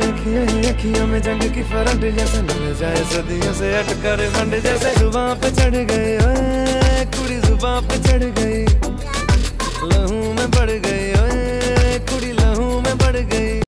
अखियों में जंग की फरंट जैसे लग जाए सदियों से अटकर मंड जैसे जुबां पे चढ़ गए ओए कुड़ी जुबां पे चढ़ गई लहू में बढ़ गई